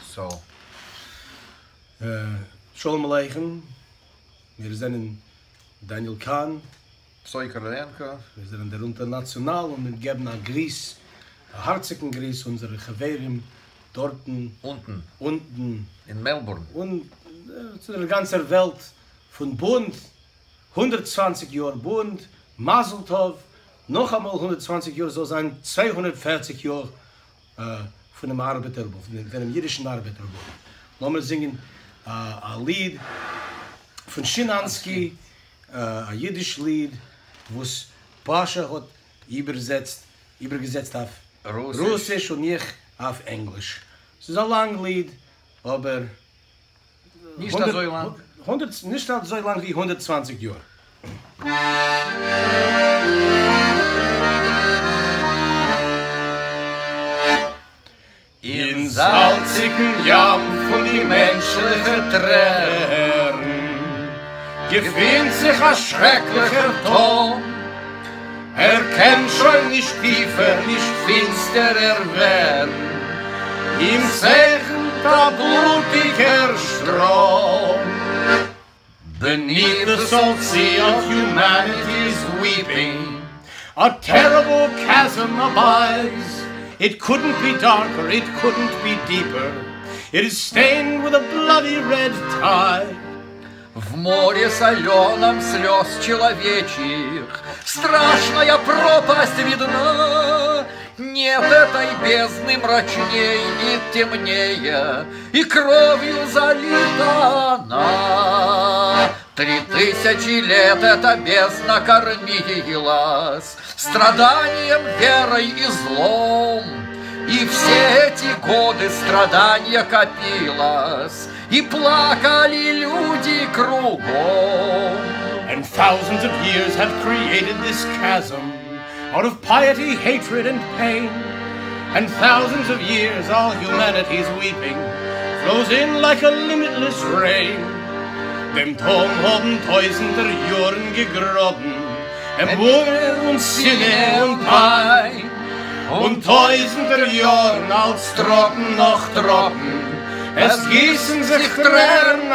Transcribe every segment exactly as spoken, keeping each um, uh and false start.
So. Uh, Shalom Aleichem. Wir sind Daniel Kahn and Psoy Korolenko. Wir sind der Unternationale und wir geben einen Gruß, einen herzigen Gruß unsere Gewehren dort Unten. unten In Melbourne. und äh, zu der ganzen Welt von Bund, hundertzwanzig Jahre Bund, Mazel Tov, noch einmal hundertzwanzig Jahre soll sein, zweihundertvierzig Jahre äh, von dem Arbeiterbund, von dem, von dem jüdischen Arbeiterbund. Lassen wir singen äh, ein Lied von Szymanski, äh, ein jüdisches Lied, wo es Pascha hat übersetzt, übergesetzt auf Russisch. Russisch und ich auf Englisch. Es ist ein langes Lied, aber Nicht so lang. hundert, nicht so lang wie hundertzwanzig Jahre. In Zaltsikn Yam von die menschlichen Tränen gefühlt sich ein schrecklicher Ton. Er kennt schon nicht tiefer, nicht finsterer werden. Ihm zeichnet der blutiger Strom. Beneath the salt sea of humanity's weeping, a terrible chasm abides. It couldn't be darker, it couldn't be deeper. It is stained with a bloody red tide. В море соленом слез человечьих страшная пропасть видна. Нет этой бездны мрачней и темнее, и кровью залита она. Три тысячи лет эта бездна кормилась страданием, верой и злом. И все эти годы страдания копилось, и плакали люди кругом. And thousands of years have created this chasm out of piety, hatred, and pain. And thousands of years all humanity's weeping flows in like a limitless rain. Dem Tom haben tausender Jahren gegraben, em Wunder und Sinne und Pein. Und tausender Jahren als Tropfen noch Tropfen, es gießen sich Tränen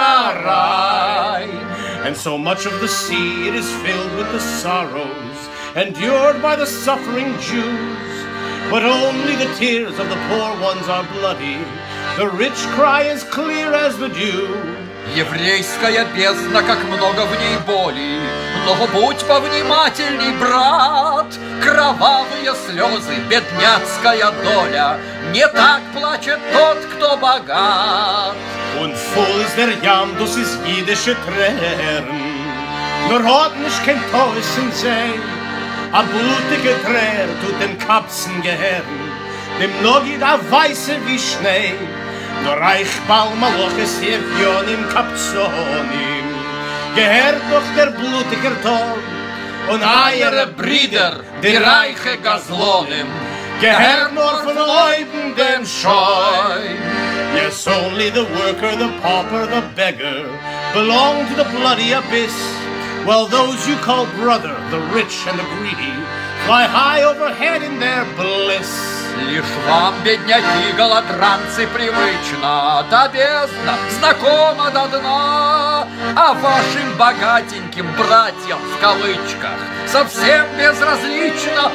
rein. And so much of the sea, it is filled with the sorrows endured by the suffering Jews. But only the tears of the poor ones are bloody. The rich cry is clear as the dew. Еврейская бездна, как много в ней боли, но будь повнимательней, брат. Кровавые слезы, бедняцкая доля, не так плачет тот, кто богат. Und voll ist der Jam, das ist jüdische Tränen. Nur hat nicht kein Täuschen sehen. A blutige Trär tut den Kapsen gehören, dem Nogid a weiße wie Schnee. Nur reich Balmaloches Jevjon im Kapzonim, gehört doch der blutige Ton. Und eure Brüder, die reiche Gazlonim, gehört nur von Leuten dem Scheu. Yes, only the worker, the pauper, the beggar belong to the bloody abyss, while those you call brother, the rich and the greedy, fly high overhead in their bliss. Лишь вам, бедняки, голодранцы, привычно, да бездна знакома до дна, а вашим богатеньким братьям в кавычках совсем безразлична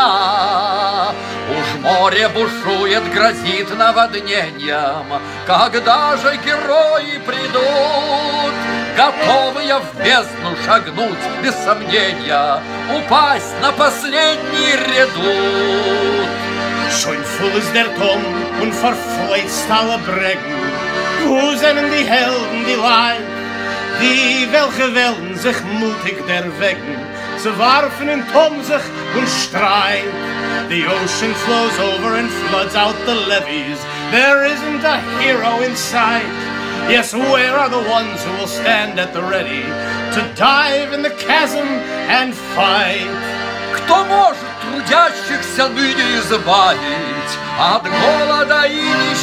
она. Уж море бушует, грозит наводнением, когда же герои придут, готовые в бездну шагнуть без сомнения, упасть на последний редут. Schon voll ist der Tom und verfleizt alle Brecken. Wo sind die Helden, die Leid, die welche Wellen sich mutig derwecken, zu warfen in Tom sich und Streit. The ocean flows over and floods out the levees. There isn't a hero in sight. Yes, where are the ones who will stand at the ready to dive in the chasm and fight? Кто может трудящихся ныне избавить от голода и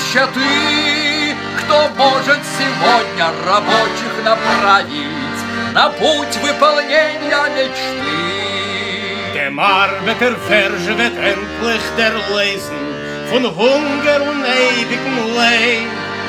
нищеты? Кто может сегодня рабочих направить на путь выполнения мечты? Dem Arbeiter Verge wird endlich der Lesen von Hunger und ewigem Leid.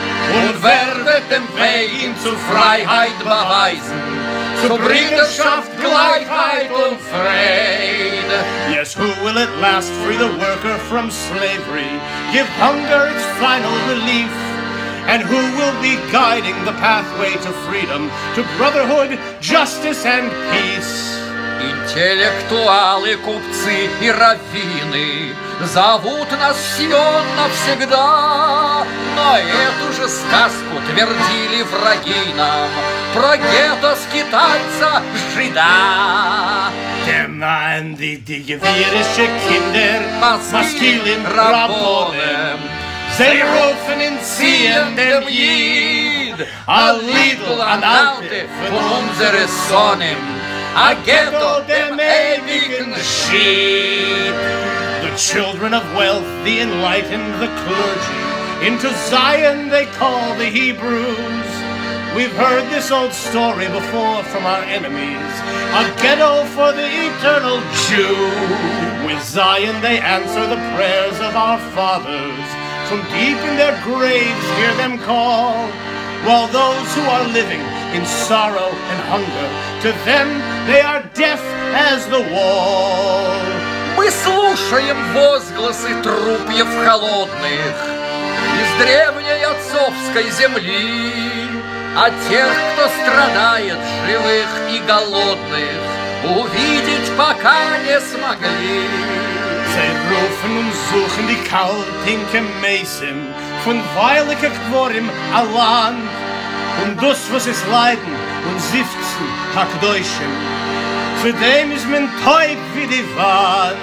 und werdet den Weg ihm zur Freiheit beweisen, zur Brüderschaft, Gleichheit und Friede. Yes, who will at last free the worker from slavery, give hunger its final relief? And who will be guiding the pathway to freedom, to brotherhood, justice and peace? Интеллектуалы, купцы и раввины зовут нас в Сион навсегда, но эту же сказку твердили враги нам про гетто скитальца жида. Denn die, die gewirische Kinder, Maskilen Rabbonem, sie rufen in Zion dem Jid, a little an alte von unsere Sonnen, a ghetto dem ewigen Schied. The children of wealth, the enlightened, the clergy, into Zion they call the Hebrews. We've heard this old story before from our enemies, a ghetto for the eternal Jew. With Zion they answer the prayers of our fathers, from deep in their graves hear them call, while those who are living in sorrow and hunger, to them they are deaf as the wall. Мы слушаем возгласы трупьев холодных из древней отцовской земли, а тех, кто страдает, живых и голодных, увидеть пока не смогли. Sie rufen und suchen die kaltinke Meisen von weilige Quorim allein, und das, was es leiden und sifzen, Hakdoischen, für dem ist man teub wie die Wand.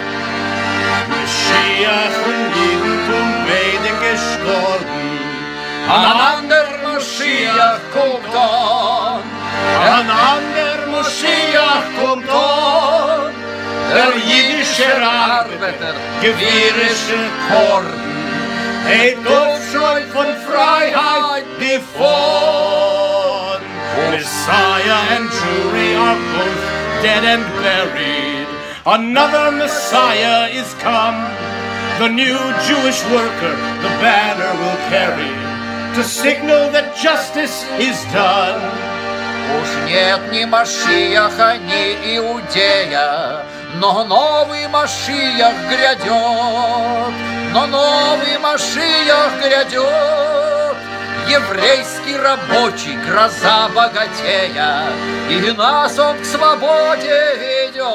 Mashiach und Judentum beide gestorben, An ander Mashiach kommt on, an ander Mashiach kommt on, der jüdische Arbeiter, gewirische Korn, hebt Aufschrei von Freiheit bevor. Messiah and Jewry are both dead and buried. Another Messiah is come. The new Jewish worker the banner will carry, to signal that justice is done. Уж нет ни Машиаха, ни Иудея, но новый Машиах грядет, но новый Машиах грядет, еврейский рабочий, гроза богатея, и нас он к свободе ведет.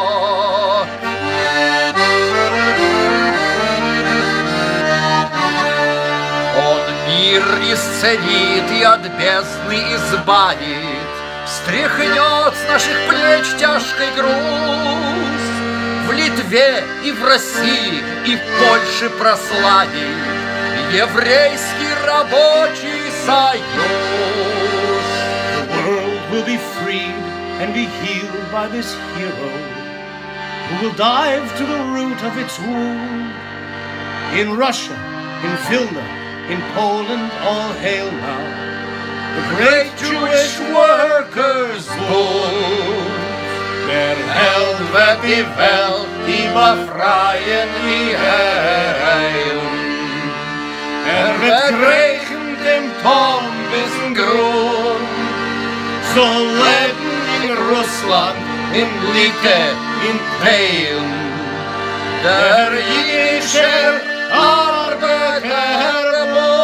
Он мир исцелит и от бездны избавит, стряхнет с наших плеч тяжкий груз, в Литве и в России и в Польше прославит еврейский рабочий союз. The world will be freed and be healed by this hero, who will dive to the root of its wound. In Russia, in Vilna, in Poland, all hail now the great Jewish workers' Bund. Der Held wird die Welt überfreien wie heilen. Er wird kriechen dem Turm bis zum Grund. So leben in Russland, in Lite, in Polen der jüdische Arbeiter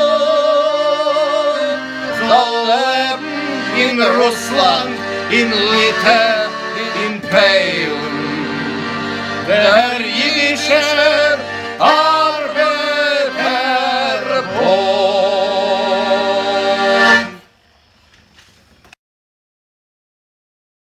soll leben in Russland, in Lite, in Polen der jüdische Arbeiter.